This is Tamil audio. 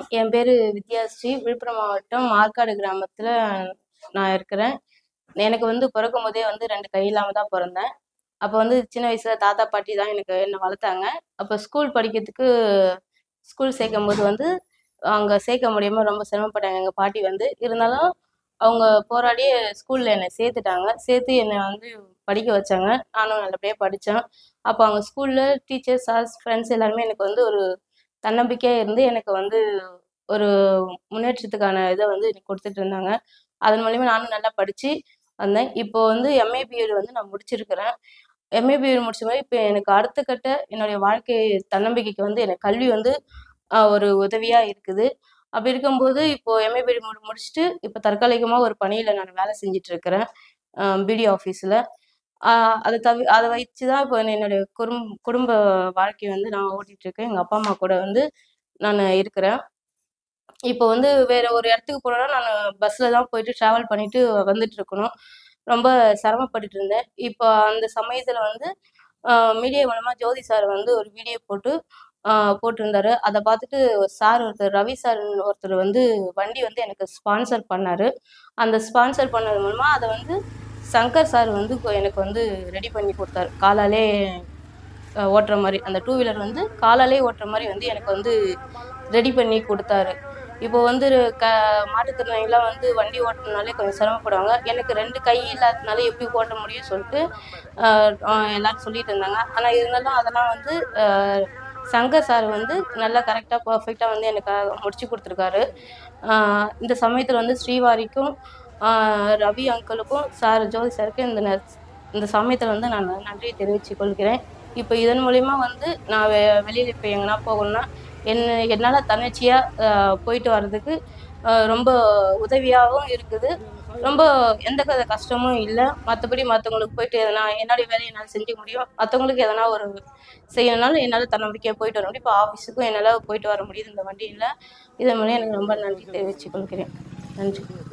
என் பேரு வித்யாஸ்ரீ. விழுப்புரம் மாவட்டம் ஆற்காடு கிராமத்துல நான் இருக்கிறேன். எனக்கு பொறக்கும்போதே 2 கை இல்லாம தான் பொறந்தேன். அப்ப சின்ன வயசுல தாத்தா, பாட்டி தான் என்ன வளர்த்தாங்க. அப்ப ஸ்கூல் படிக்கிறதுக்கு ஸ்கூல் சேர்க்கும்போது அங்க சேர்க்க முடியாம ரொம்ப சிரமப்பட்டாங்க எங்க பாட்டி இருந்தாலும் அவங்க போராடியே ஸ்கூல்ல என்னை சேர்த்துட்டாங்க. சேர்த்து என்னை படிக்க வச்சாங்க. நானும் நல்லபடியா படிச்சேன். அப்ப அவங்க ஸ்கூல்ல டீச்சர்ஸ், சார்ஸ், ஃப்ரெண்ட்ஸ் எல்லாருமே எனக்கு ஒரு தன்னம்பிக்கையா இருந்து எனக்கு ஒரு முன்னேற்றத்துக்கான இதை எனக்கு கொடுத்துட்டு இருந்தாங்க. அதன் மூலியமா நானும் நல்லா படிச்சு வந்தேன். இப்போ எம்ஏ பிஎட் நான் முடிச்சிருக்கிறேன். எம்ஏ பிஎட் முடிச்ச மாதிரி இப்போ எனக்கு அடுத்த கட்ட என்னுடைய வாழ்க்கை தன்னம்பிக்கைக்கு எனக்கு கல்வி ஒரு உதவியா இருக்குது. அப்படி இருக்கும்போது இப்போ எம்ஏ பிஎட் முடிச்சுட்டு இப்போ தற்காலிகமா ஒரு பணியில நான் வேலை செஞ்சுட்டு இருக்கிறேன், பிடி ஆஃபீஸில். அதை வச்சு தான் இப்போ என்னுடைய குடும்ப வாழ்க்கையை நான் ஓட்டிட்டு இருக்கேன். எங்கள் அப்பா அம்மா கூட நான் இருக்கிறேன். இப்போ வேற ஒரு இடத்துக்கு போனோம்னா நான் பஸ்ல தான் போயிட்டு ட்ராவல் பண்ணிட்டு வந்துட்டு இருக்கணும். ரொம்ப சிரமப்பட்டுட்டு இருந்தேன். இப்போ அந்த சமயத்துல மீடியா மூலமா ஜோதி சார் ஒரு வீடியோ போட்டிருந்தாரு. அதை பார்த்துட்டு சார் ஒருத்தர், ரவி சார் ஒருத்தர் வண்டி எனக்கு ஸ்பான்சர் பண்ணாரு. அந்த ஸ்பான்சர் பண்ணது மூலமா அதை சங்கர் சார் எனக்கு ரெடி பண்ணி கொடுத்தாரு. காலாலே ஓட்டுற மாதிரி அந்த டூ வீலர் காலாலே ஓட்டுற மாதிரி எனக்கு ரெடி பண்ணி கொடுத்தாரு. இப்போ மாற்றுத்திறனாளிகளாம் வண்டி ஓட்டணுனாலே கொஞ்சம் சிரமப்படுவாங்க. எனக்கு 2 கை இல்லாததுனால எப்படி ஓட்ட முடியும்னு சொல்லிட்டு எல்லாரும் சொல்லிட்டு இருந்தாங்க. ஆனால் இருந்தாலும் அதெல்லாம் சங்கர் சார் நல்லா கரெக்டாக பர்ஃபெக்டாக எனக்காக முடிச்சு கொடுத்துருக்காரு. இந்த சமயத்தில் ஸ்ரீவாரிக்கும் ரவி அங்கிளுக்கும் ஜோதி சாருக்கு இந்த சமயத்தில் நான் நன்றியை தெரிவித்துக் கொள்கிறேன். இப்போ இதன் மூலிமா நான் வெளியில் இப்போ எங்கன்னா போகணும்னா என்னால் தன்னிச்சையாக போயிட்டு வர்றதுக்கு ரொம்ப உதவியாகவும் இருக்குது. ரொம்ப எந்த கஷ்டமும் இல்லை. மற்றபடி மற்றவங்களுக்கு போயிட்டு என்னுடைய வேலையை என்னால் செஞ்சுக்க முடியும். மற்றவங்களுக்கு எதனா ஒரு செய்யணும்னாலும் என்னால் தன்னம்பிக்கையாக போயிட்டு வர முடியும். இப்போ ஆஃபீஸுக்கும் என்னால் போயிட்டு வர முடியுது இந்த வண்டியில். இதன் மூலம் எனக்கு ரொம்ப நன்றி தெரிவித்துக் கொள்கிறேன். நன்றி.